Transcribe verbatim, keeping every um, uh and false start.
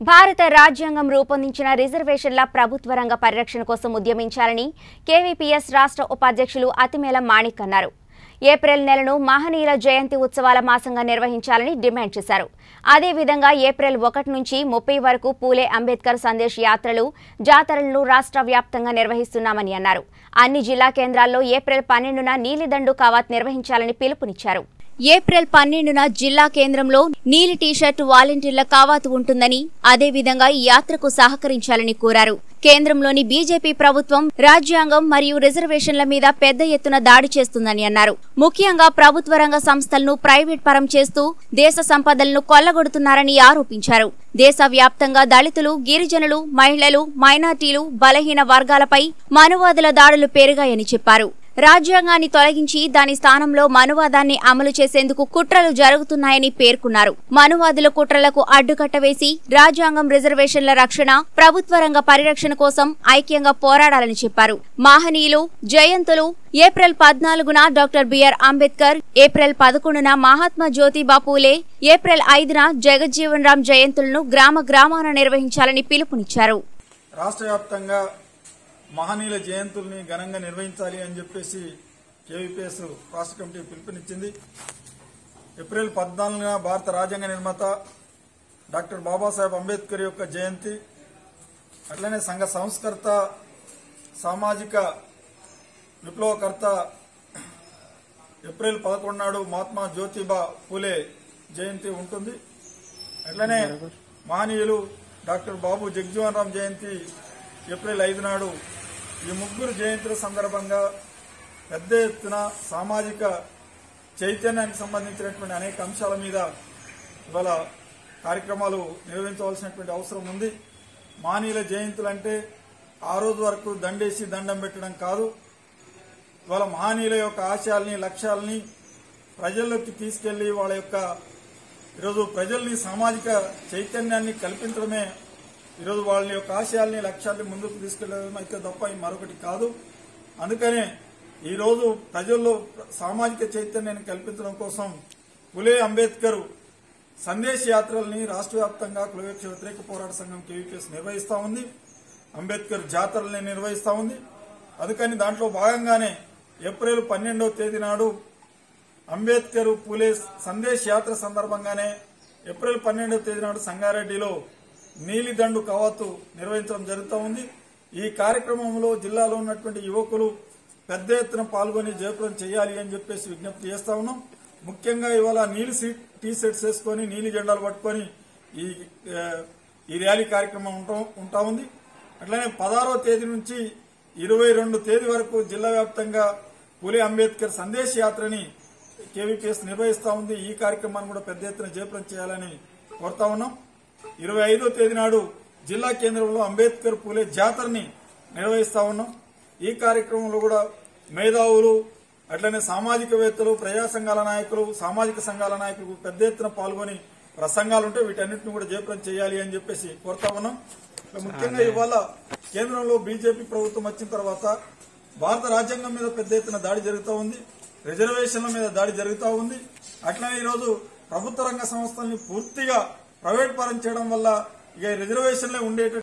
భారత రాజ్యాంగం రూపొందించిన రిజర్వేషన్ల ప్రభుత్వ రంగ పరిరక్షణ కోసం ఉద్యమించాలని కేవీపీఎస్ రాష్ట్ర ఉపాధ్యక్షులు అతిమేల మాణిక్ అన్నారు. ఏప్రిల్ నెలను మహనీయుల జయంతి ఉత్సవాల మాసంగా నిర్వహించాలని డిమాండ్ చేశారు. అదేవిధంగా ఏప్రిల్ ఒకటి నుంచి ముప్పై వరకు పూలే అంబేద్కర్ సందేశ్ యాత్రలు, జాతరలను రాష్ట్ర వ్యాప్తంగా నిర్వహిస్తున్నామని అన్నారు. అన్ని జిల్లా కేంద్రాల్లో ఏప్రిల్ పన్నెండున నీలిదండు కవాత్ నిర్వహించాలని పిలుపునిచ్చారు. ఏప్రిల్ పన్నెండున జిల్లా కేంద్రంలో నీలి టీషర్ట్ వాలంటీర్ల కవాతు ఉంటుందని, అదేవిధంగా ఈ యాత్రకు సహకరించాలని కోరారు. కేంద్రంలోని బీజేపీ ప్రభుత్వం రాజ్యాంగం మరియు రిజర్వేషన్ల మీద పెద్ద ఎత్తున దాడి చేస్తుందని అన్నారు. ముఖ్యంగా ప్రభుత్వ రంగ సంస్థలను ప్రైవేట్ పరం చేస్తూ దేశ సంపదలను కొల్లగొడుతున్నారని ఆరోపించారు. దేశవ్యాప్తంగా దళితులు, గిరిజనులు, మహిళలు, మైనార్టీలు, బలహీన వర్గాలపై మనువాదుల దాడులు పెరిగాయని చెప్పారు. రాజ్యాంగాన్ని తొలగించి దాని స్థానంలో మనువాదాన్ని అమలు చేసేందుకు కుట్రలు జరుగుతున్నాయని పేర్కొన్నారు. మనువాదుల కుట్రలకు అడ్డుకట్ట వేసి రాజ్యాంగం, రిజర్వేషన్ల రక్షణ, ప్రభుత్వ రంగ పరిరక్షణ కోసం ఐక్యంగా పోరాడాలని చెప్పారు. మహనీయులు జయంతులు ఏప్రిల్ పద్నాలుగున డాక్టర్ బిఆర్ అంబేద్కర్, ఏప్రిల్ పదకొండున మహాత్మా జ్యోతిబా పూలే, ఏప్రిల్ ఐదున జగజ్జీవన్ రామ్ జయంతులను గ్రామ గ్రామాన నిర్వహించాలని పిలుపునిచ్చారు. రాష్ట్ర వ్యాప్తంగా మహనీయుల జయంతుల్ని ఘనంగా నిర్వహించాలి అని చెప్పేసి కేవీపీఎస్ రాష్ట్ర కమిటీ పిలుపునిచ్చింది. ఏప్రిల్ పద్నాలుగున భారత రాజ్యాంగ నిర్మాత డాక్టర్ బాబాసాహెబ్ అంబేద్కర్ యొక్క జయంతి, అట్లనే సంఘ సంస్కర్త, సామాజిక విప్లవకర్త ఏప్రిల్ పదకొండు నాడు మహాత్మా జ్యోతిబా పూలే జయంతి ఉంటుంది. అట్లనే మహనీయులు డాక్టర్ బాబు జగజ్జీవన్ రామ్ జయంతి ఏప్రిల్ ఐదు నాడు. ఈ ముగ్గురు జయంతుల సందర్భంగా పెద్ద ఎత్తున సామాజిక చైతన్యానికి సంబంధించినటువంటి అనేక అంశాల మీద ఇవాళ కార్యక్రమాలు నిర్వహించవలసినటువంటి అవసరం ఉంది. మహనీయుల జయంతులు అంటే ఆ రోజు వరకు దండేసి దండం పెట్టడం కాదు. ఇవాళ మహనీయుల యొక్క ఆశయాల్ని, లక్ష్యాలని ప్రజల్లోకి తీసుకెళ్లి వాళ్ళ యొక్క ఈరోజు ప్రజల్ని సామాజిక చైతన్యాన్ని కల్పించడమే ఈరోజు వాళ్ళ యొక్క ఆశయాల్ని, లక్ష్యాల్ని ముందుకు తీసుకెళ్లడం అయితే తప్ప మరొకటి కాదు. అందుకనే ఈరోజు ప్రజల్లో సామాజిక చైతన్యాన్ని కల్పించడం కోసం పూలే అంబేద్కర్ సందేశ్ యాత్రల్ని రాష్ట్ర వ్యాప్తంగా కులవివక్ష వ్యతిరేక పోరాట సంఘం కేవీపీఎస్ నిర్వహిస్తా ఉంది. అంబేద్కర్ జాతరల్ని నిర్వహిస్తా ఉంది. అందుకని దాంట్లో భాగంగానే ఏప్రిల్ పన్నెండవ తేదీ నాడు అంబేద్కర్ పూలే సందేశ్ యాత్ర సందర్భంగానే ఏప్రిల్ పన్నెండవ తేదీ నాడు సంగారెడ్డిలో నీలిదండు కవాతు నిర్వహించడం జరుగుతూ ఉంది. ఈ కార్యక్రమంలో జిల్లాలో ఉన్నటువంటి యువకులు పెద్ద ఎత్తున పాల్గొని జయప్రదం చేయాలి అని చెప్పేసి విజ్ఞప్తి చేస్తా ఉన్నాం. ముఖ్యంగా ఇవాళ నీలి టీ షర్ట్స్ వేసుకుని నీలి జెండాలు పట్టుకుని ఈ ఈ ర్యాలీ కార్యక్రమం ఉంటా ఉంది. అట్లనే పదహారవ తేదీ నుంచి ఇరవై రెండు తేదీ వరకు జిల్లా వ్యాప్తంగా పూలే అంబేద్కర్ సందేశ్ యాత్రని కేవీపీఎస్ నిర్వహిస్తా ఉంది. ఈ కార్యక్రమాన్ని కూడా పెద్ద ఎత్తున జయప్రదం చేయాలని కోరుతా ఉన్నాం. ఇరవై ఐదో తేదీ నాడు జిల్లా కేంద్రంలో అంబేద్కర్ పూలే జాతరని నిర్వహిస్తా ఉన్నాం. ఈ కార్యక్రమంలో కూడా మేధావులు, అట్లనే సామాజికవేత్తలు, ప్రజా సంఘాల నాయకులు, సామాజిక సంఘాల నాయకులు పెద్ద ఎత్తున పాల్గొని ప్రసంగాలుంటే వీటన్నిటిని కూడా జయప్రదం చేయాలి అని చెప్పేసి కోరుతా ఉన్నాం. ముఖ్యంగా ఇవాళ కేంద్రంలో బీజేపీ ప్రభుత్వం వచ్చిన తర్వాత భారత రాజ్యాంగం మీద పెద్ద ఎత్తున దాడి జరుగుతూ ఉంది. రిజర్వేషన్ల మీద దాడి జరుగుతూ ఉంది. అట్లనే ఈరోజు ప్రభుత్వ రంగ సంస్థల్ని పూర్తిగా ప్రైవేట్ పరం చేయడం వల్ల ఇక రిజర్వేషన్లే ఉండేట